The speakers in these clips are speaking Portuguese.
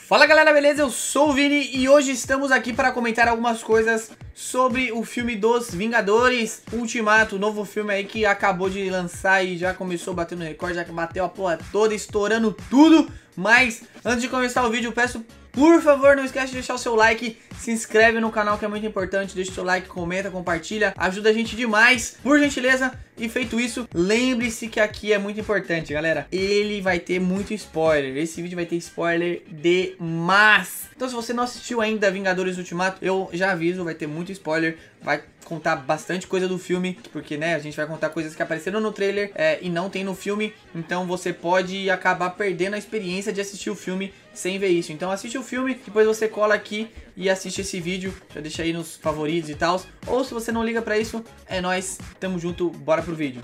Fala galera, beleza? Eu sou o Vini e hoje estamos aqui para comentar algumas coisas sobre o filme dos Vingadores Ultimato, o novo filme aí que acabou de lançar e já começou batendo recorde, já bateu a porra toda, estourando tudo. Mas antes de começar o vídeo, peço por favor, não esquece de deixar o seu like, se inscreve no canal que é muito importante, deixa o seu like, comenta, compartilha, ajuda a gente demais, por gentileza. E feito isso, lembre-se que aqui é muito importante, galera, ele vai ter muito spoiler, esse vídeo vai ter spoiler demais. Então se você não assistiu ainda Vingadores Ultimato, eu já aviso, vai ter muito spoiler, vai contar bastante coisa do filme, porque né, a gente vai contar coisas que apareceram no trailer e não tem no filme, então você pode acabar perdendo a experiência de assistir o filme sem ver isso. Então assiste o filme, depois você cola aqui e assiste esse vídeo, já deixa aí nos favoritos e tal. Ou se você não liga pra isso, é nóis, tamo junto, bora pro vídeo.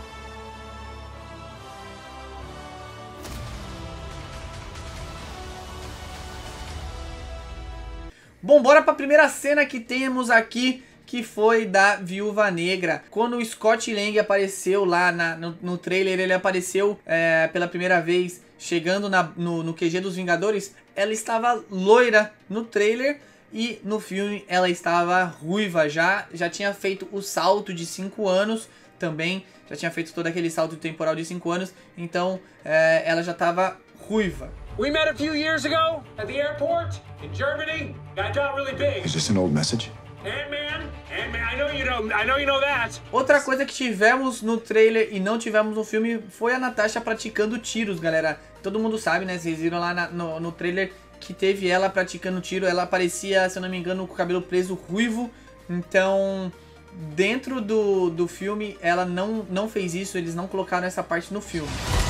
Bom, bora pra primeira cena que temos aqui, que foi da Viúva Negra. Quando o Scott Lang apareceu lá no trailer, ele apareceu pela primeira vez, chegando no QG dos Vingadores, ela estava loira no trailer e no filme ela estava ruiva, já tinha feito o salto de 5 anos também, já tinha feito todo aquele salto temporal de 5 anos, então ela já estava ruiva. We met a few years ago at the airport in Germany. I got really big. Is this an old message? Ant-Man, I know you know that. Outra coisa que tivemos no trailer e não tivemos no filme foi a Natasha praticando tiros, galera. Todo mundo sabe, né? Vocês viram lá no trailer que teve ela praticando tiro. Ela aparecia, se eu não me engano, com o cabelo preso ruivo. Então, dentro do filme, ela não fez isso. Eles não colocaram essa parte no filme.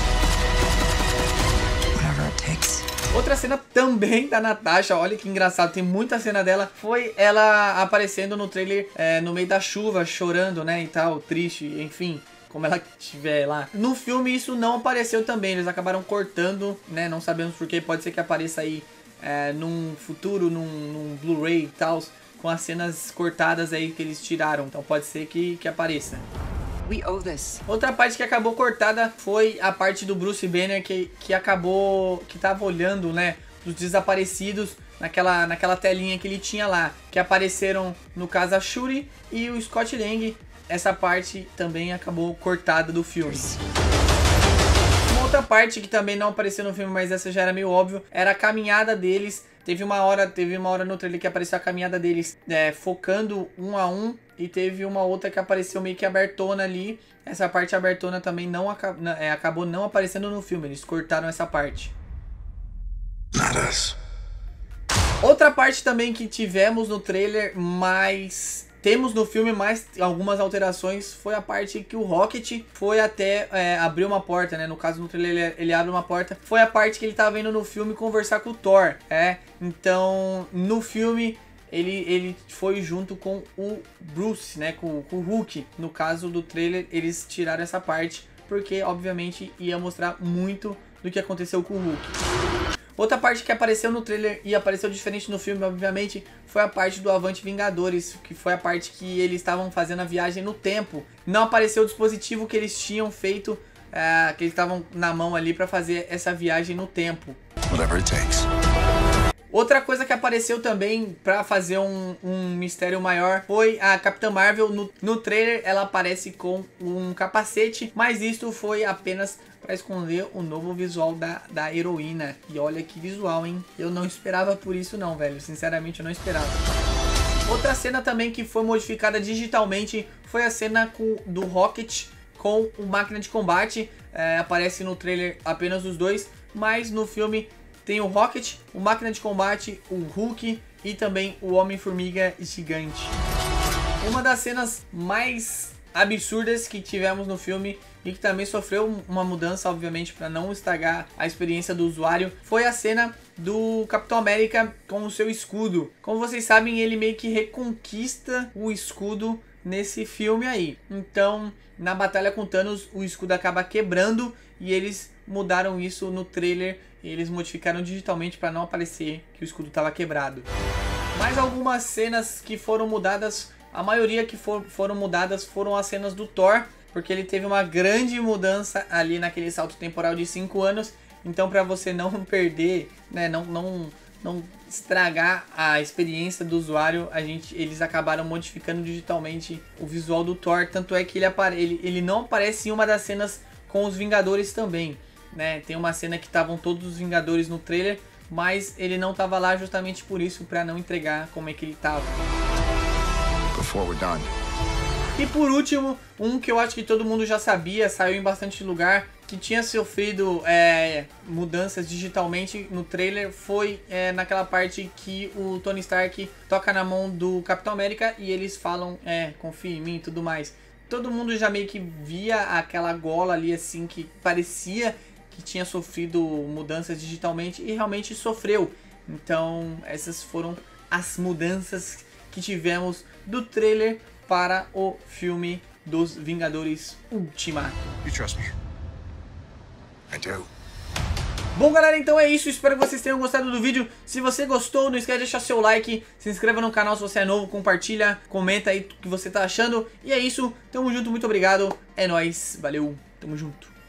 Outra cena também da Natasha, olha que engraçado, tem muita cena dela, foi ela aparecendo no trailer no meio da chuva, chorando, né, e tal, triste, enfim, como ela estiver lá. No filme isso não apareceu também, eles acabaram cortando, né, não sabemos porquê, pode ser que apareça aí num futuro, num Blu-ray e tal, com as cenas cortadas aí que eles tiraram, então pode ser que apareça. Outra parte que acabou cortada foi a parte do Bruce Banner que tava olhando, né, os desaparecidos naquela telinha que ele tinha lá, que apareceram no caso a Shuri e o Scott Lang. Essa parte também acabou cortada do filme. Uma outra parte que também não apareceu no filme, mas essa já era meio óbvio, era a caminhada deles. Teve uma hora no trailer que apareceu a caminhada deles focando um a um. E teve uma outra que apareceu meio que abertona ali. Essa parte abertona também acabou não aparecendo no filme. Eles cortaram essa parte. Outra parte também que tivemos no trailer, mas temos no filme mais algumas alterações, foi a parte que o Rocket foi até abrir uma porta, né? No caso no trailer ele abre uma porta. Foi a parte que ele tava vendo no filme conversar com o Thor, Então no filme ele foi junto com o Bruce, né? Com o Hulk. No caso do trailer eles tiraram essa parte porque obviamente ia mostrar muito do que aconteceu com o Hulk. Outra parte que apareceu no trailer e apareceu diferente no filme, obviamente, foi a parte do Avante Vingadores, que foi a parte que eles estavam fazendo a viagem no tempo. Não apareceu o dispositivo que eles tinham feito, que eles estavam na mão ali para fazer essa viagem no tempo. Whatever it takes. Outra coisa que apareceu também para fazer um mistério maior foi a Capitã Marvel. No trailer ela aparece com um capacete, mas isso foi apenas para esconder o novo visual da heroína. E olha que visual, hein? Eu não esperava por isso não, velho. Sinceramente eu não esperava. Outra cena também que foi modificada digitalmente foi a cena do Rocket com o Máquina de Combate. Aparece no trailer apenas os dois, mas no filme tem o Rocket, o Máquina de Combate, o Hulk e também o Homem-Formiga Gigante. Uma das cenas mais absurdas que tivemos no filme e que também sofreu uma mudança, obviamente, para não estragar a experiência do usuário, foi a cena do Capitão América com o seu escudo. Como vocês sabem, ele meio que reconquista o escudo nesse filme aí. Então, na batalha com Thanos, o escudo acaba quebrando e eles mudaram isso no trailer. Eles modificaram digitalmente para não aparecer que o escudo estava quebrado. Mais algumas cenas que foram mudadas, a maioria que foram mudadas foram as cenas do Thor, porque ele teve uma grande mudança ali naquele salto temporal de 5 anos Então, para você não perder, né, não estragar a experiência do usuário, eles acabaram modificando digitalmente o visual do Thor. Tanto é que ele não aparece em uma das cenas com os Vingadores também, né? Tem uma cena que estavam todos os Vingadores no trailer, mas ele não estava lá justamente por isso, para não entregar como é que ele estava. E por último, um que eu acho que todo mundo já sabia, saiu em bastante lugar, que tinha sofrido mudanças digitalmente no trailer, foi naquela parte que o Tony Stark toca na mão do Capitão América e eles falam, confia em mim e tudo mais. Todo mundo já meio que via aquela gola ali assim, que parecia que tinha sofrido mudanças digitalmente e realmente sofreu. Então essas foram as mudanças que tivemos do trailer para o filme dos Vingadores Ultimato. You trust me? I do. Bom, galera, então é isso. Espero que vocês tenham gostado do vídeo. Se você gostou, não esquece de deixar seu like, se inscreva no canal se você é novo, compartilha, comenta aí o que você tá achando. E é isso, tamo junto, muito obrigado. É nóis, valeu, tamo junto.